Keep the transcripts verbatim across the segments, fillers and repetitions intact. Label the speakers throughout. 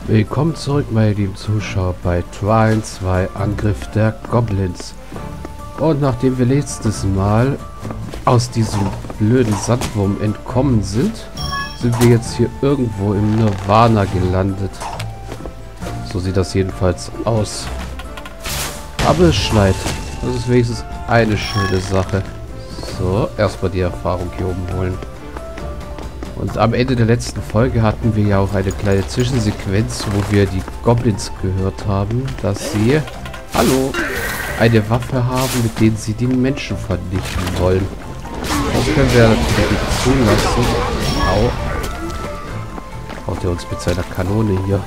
Speaker 1: Willkommen zurück, meine lieben Zuschauer, bei Trine zwei Angriff der Goblins. Und nachdem wir letztes Mal aus diesem blöden Sandwurm entkommen sind, sind wir jetzt hier irgendwo im Nirvana gelandet. So sieht das jedenfalls aus. Aber es schneit. Das ist wenigstens eine schöne Sache. So, erstmal die Erfahrung hier oben holen. Und am Ende der letzten Folge hatten wir ja auch eine kleine Zwischensequenz, wo wir die Goblins gehört haben, dass sie, hallo, eine Waffe haben, mit denen sie die Menschen vernichten wollen. Das können wir natürlich nicht zulassen. Au. Haut er uns mit seiner Kanone hier.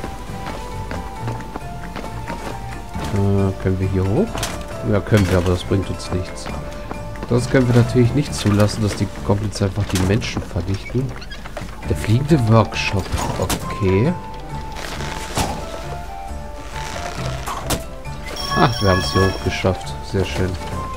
Speaker 1: Äh, können wir hier hoch? Ja, können wir, aber das bringt uns nichts. Das können wir natürlich nicht zulassen, dass die Goblins einfach die Menschen vernichten. Der fliegende Workshop. Okay. Ach, wir haben es hier hoch geschafft. Sehr schön.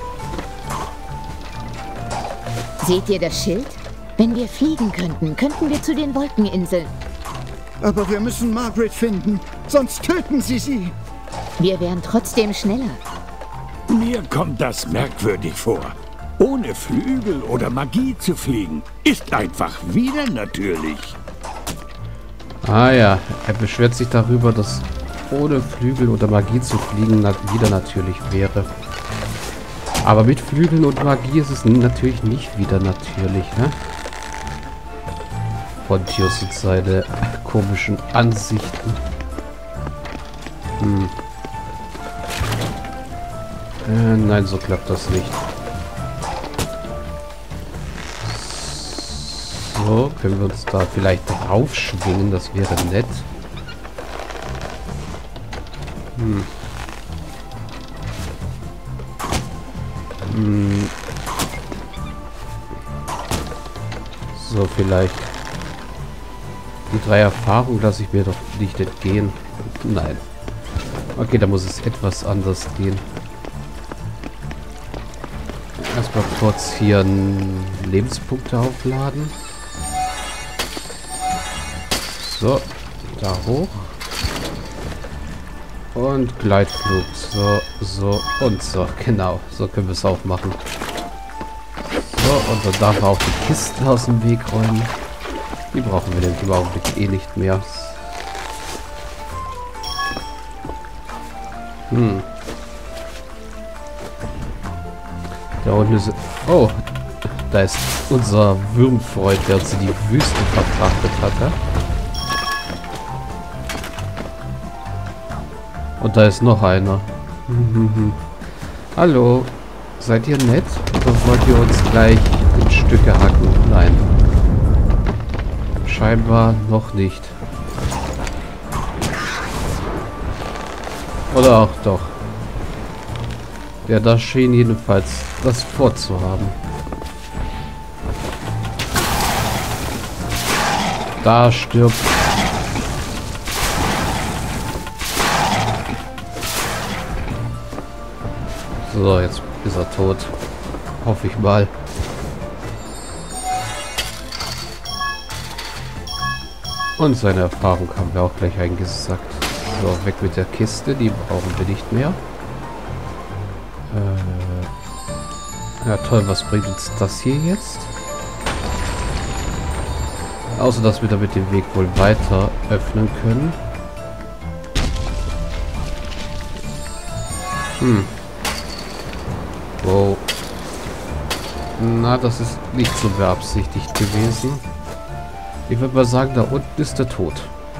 Speaker 2: Seht ihr das Schild? Wenn wir fliegen könnten, könnten wir zu den Wolkeninseln.
Speaker 3: Aber wir müssen Margaret finden, sonst töten sie sie.
Speaker 2: Wir wären trotzdem schneller.
Speaker 4: Mir kommt das merkwürdig vor. Ohne Flügel oder Magie zu fliegen, ist einfach wieder natürlich.
Speaker 1: Ah ja, er beschwert sich darüber, dass ohne Flügel oder Magie zu fliegen na wieder natürlich wäre. Aber mit Flügeln und Magie ist es natürlich nicht wieder natürlich, ne? Pontius und seine komischen Ansichten. Hm. Äh, nein, so klappt das nicht. So, können wir uns da vielleicht drauf schwingen, das wäre nett. Hm. Hm. So, vielleicht. Die drei Erfahrungen lasse ich mir doch nicht entgehen. Nein. Okay, da muss es etwas anders gehen. Erstmal kurz hier Lebenspunkte aufladen. So, da hoch. Und Gleitflug. So, so und so. Genau, so können wir es auch machen. So, und dann darf man auch die Kisten aus dem Weg räumen. Die brauchen wir denn im Augenblick eh nicht mehr. Hm. Da unten ist... Oh, da ist unser Würmfreund, der uns in die Wüste verfrachtet hatte. Und da ist noch einer. Hallo. Seid ihr nett? Oder wollt ihr uns gleich in Stücke hacken? Nein. Scheinbar noch nicht. Oder auch doch. Ja, da schien jedenfalls das vorzuhaben. Da stirbt. So, jetzt ist er tot. Hoffe ich mal. Und seine Erfahrung haben wir auch gleich eingesackt. So, weg mit der Kiste. Die brauchen wir nicht mehr. Äh, ja, toll. Was bringt uns das hier jetzt? Außer, dass wir damit den Weg wohl weiter öffnen können. Hm. Wow. Na, das ist nicht so beabsichtigt gewesen. Ich würde mal sagen, da unten ist der Tod.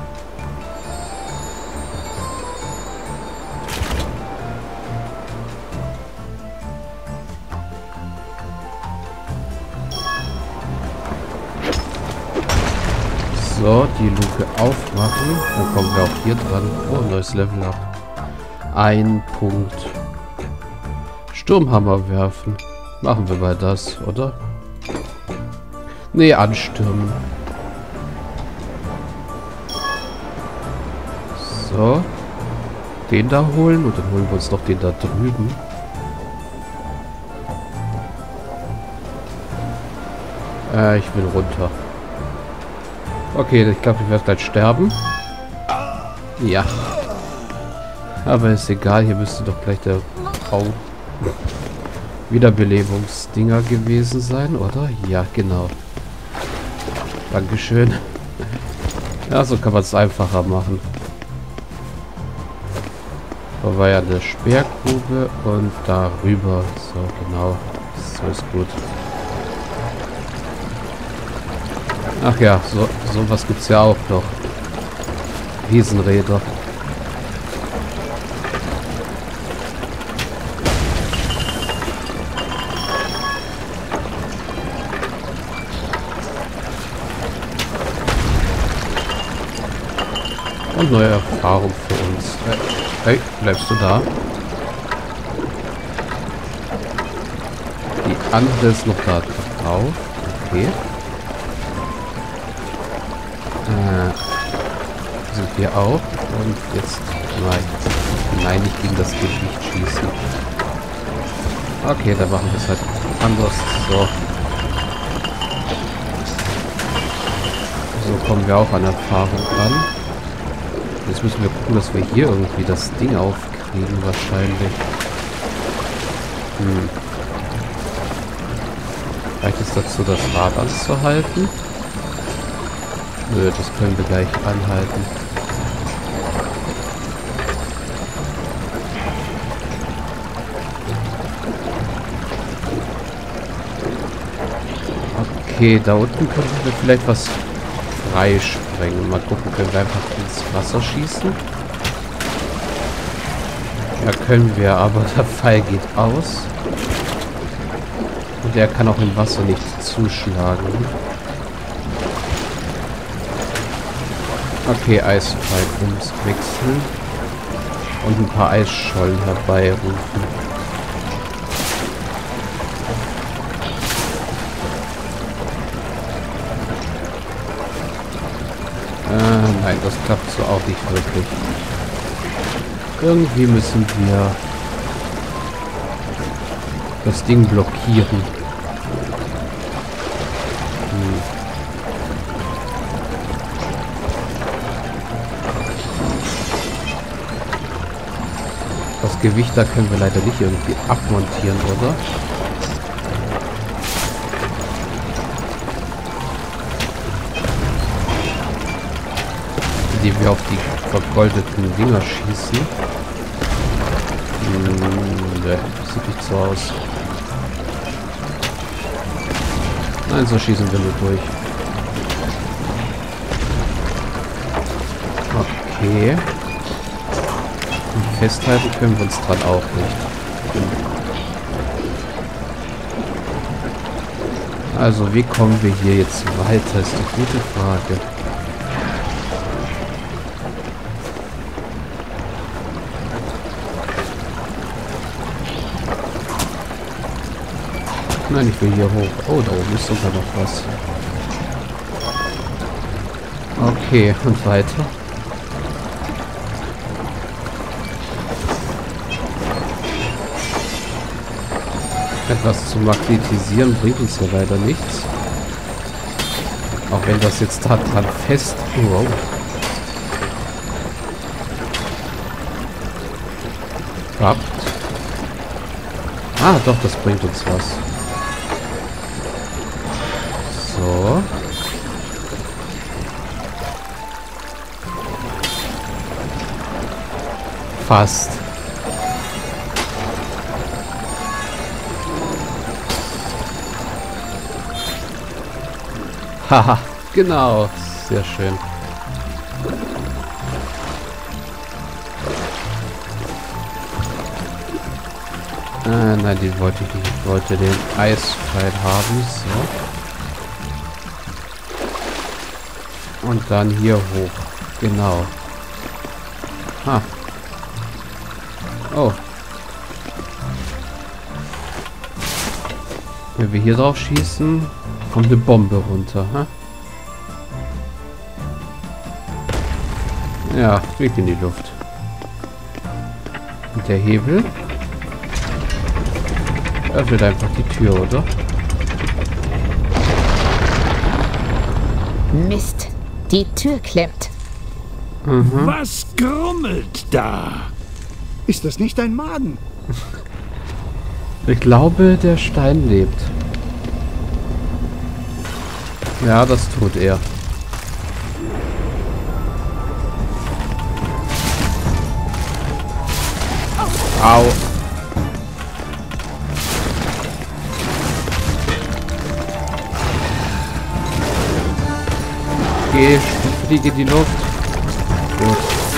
Speaker 1: So, die Luke aufmachen. Dann kommen wir auch hier dran. Oh, neues Level up. Ein Punkt. Sturmhammer werfen. Machen wir mal das, oder? Nee, anstürmen. So. Den da holen und dann holen wir uns noch den da drüben. Äh, ich will runter. Okay, ich glaube, ich werde gleich sterben. Ja. Aber ist egal, hier müsste doch gleich der Bau Wiederbelebungsdinger gewesen sein, oder? Ja, genau. Dankeschön. Ja, so kann man es einfacher machen. Da war ja eine Sperrgrube und darüber. So, genau. So ist gut. Ach ja, so sowas gibt es ja auch noch. Riesenräder. Und neue Erfahrung für uns. Hey, bleibst du da? Die andere ist noch da drauf. Okay. Äh, sind wir auch. Und jetzt... Nein. Nein, nicht gegen das Gewicht schießen. Okay, dann machen wir es halt anders. So. So kommen wir auch an Erfahrung ran. Jetzt müssen wir gucken, dass wir hier irgendwie das Ding aufkriegen, wahrscheinlich. Hm. Reicht es dazu, das Rad anzuhalten? Nö, das können wir gleich anhalten. Okay, da unten könnten wir vielleicht was freisprengen. Mal gucken, können wir einfach ins Wasser schießen? Ja, können wir, aber der Pfeil geht aus. Und er kann auch im Wasser nicht zuschlagen. Okay, Eispfeil wechseln. Und ein paar Eisschollen herbeirufen. Äh, nein, das klappt so auch nicht wirklich. Irgendwie müssen wir das Ding blockieren. Hm. Das Gewicht da können wir leider nicht irgendwie abmontieren, oder? Indem wir auf die vergoldeten Dinger schießen. Hm, ne, sieht nicht so aus. Nein, so schießen wir nur durch. Okay. Und festhalten können wir uns dran auch nicht. Also, wie kommen wir hier jetzt weiter, ist die gute Frage. Nein, ich will hier hoch. Oh, da oben ist sogar noch was. Okay, und weiter. Etwas zu magnetisieren bringt uns ja leider nichts. Auch wenn das jetzt da dran fest... Wow. Klappt. Ah, doch, das bringt uns was. So. Fast. Haha, genau. Sehr schön. Äh, nein, den wollte ich nicht. Ich wollte den Eispfeil haben. So. Und dann hier hoch. Genau. Ha. Oh. Wenn wir hier drauf schießen, kommt eine Bombe runter. Ha? Ja, fliegt in die Luft. Und der Hebel öffnet einfach die Tür, oder?
Speaker 2: Mist, die Tür klemmt.
Speaker 1: Mhm.
Speaker 4: Was grummelt da?
Speaker 3: Ist das nicht dein Magen?
Speaker 1: Ich glaube, der Stein lebt. Ja, das tut er. Au. Geh, fliege in die Luft. Gut.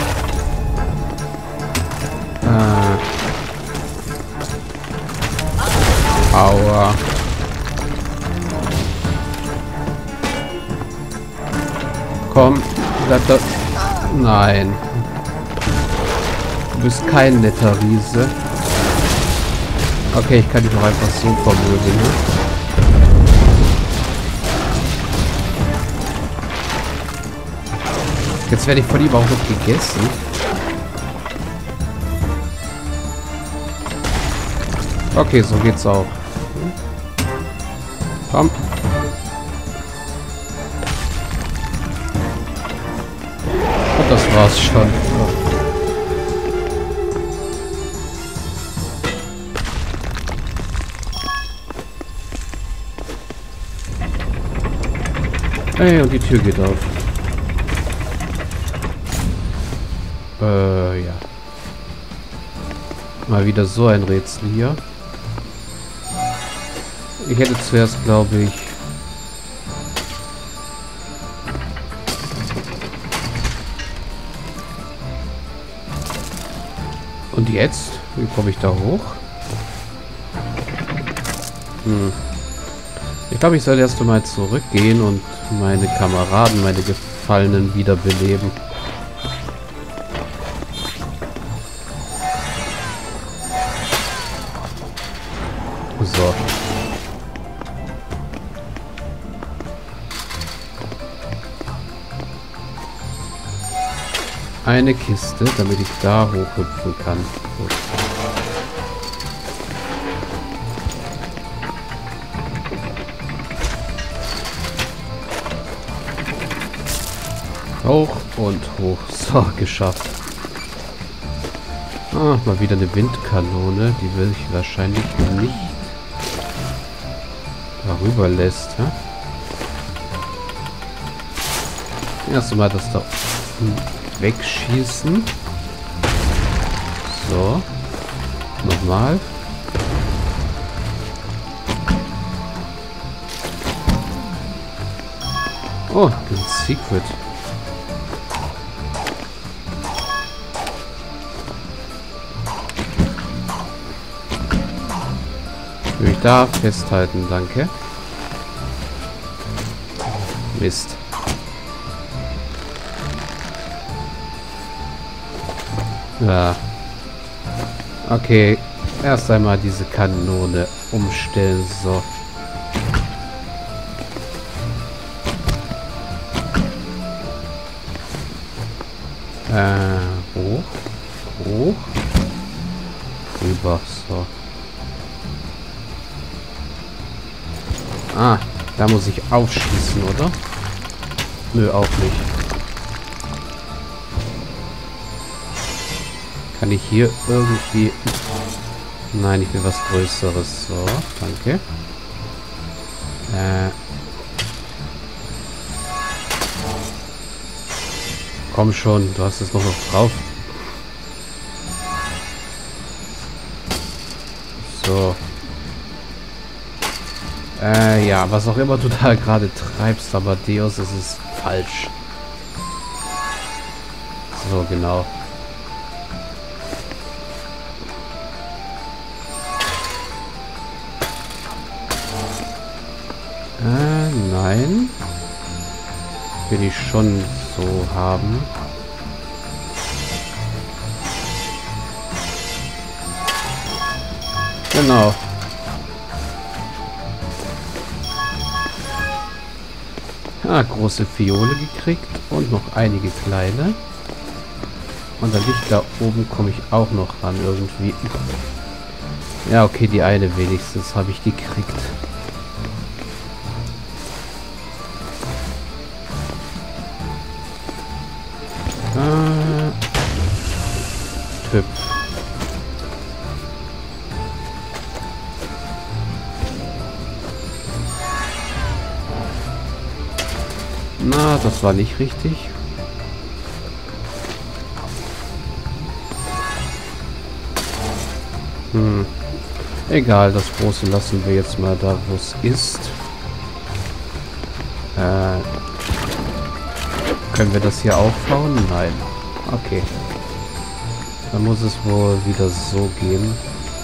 Speaker 1: Ah. Aua. Komm, bleib da. Nein. Du bist kein netter Riese. Okay, ich kann dich noch einfach so vermögen. Ne? Jetzt werde ich von ihm auch noch gegessen. Okay, so geht's auch. Komm. Und das war's schon. Hey, und die Tür geht auf. Äh, ja. Mal wieder so ein Rätsel hier. Ich hätte zuerst, glaube ich... Und jetzt? Wie komme ich da hoch? Hm. Ich glaube, ich soll erst einmal zurückgehen und meine Kameraden, meine Gefallenen wiederbeleben. So. Eine Kiste, damit ich da hochhüpfen kann. Gut. Hoch und hoch. So, geschafft. Ah, mal wieder eine Windkanone. Die will ich wahrscheinlich nicht darüber lässt. Ja? Erst einmal das da wegschießen. So. Nochmal. Oh, ein Secret. Will ich da festhalten, danke. Mist. Ja. Okay. Erst einmal diese Kanone umstellen. So. Äh, hoch. Hoch. Rüber. So. Ah, da muss ich aufschießen, oder? Nö, auch nicht. Kann ich hier irgendwie... Nein, ich will was Größeres. So, danke. Äh. Komm schon, du hast es noch drauf. So. Äh, ja, was auch immer du da gerade treibst, aber Deus, es ist falsch. So, genau. Äh, nein. Will ich schon so haben. Genau. Ah, große Fiole gekriegt und noch einige kleine. Und dann liegt da oben, komme ich auch noch ran irgendwie. Ja, okay, die eine wenigstens habe ich gekriegt. Ah. hüpf. Na, das war nicht richtig. Hm. Egal, das Große lassen wir jetzt mal da, wo es ist. Äh, können wir das hier aufbauen? Nein. Okay. Dann muss es wohl wieder so gehen.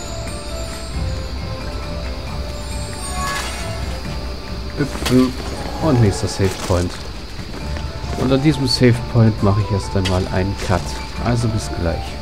Speaker 1: Hüpfen. Und nächster Save Point. Und an diesem Save Point mache ich erst einmal einen Cut. Also bis gleich.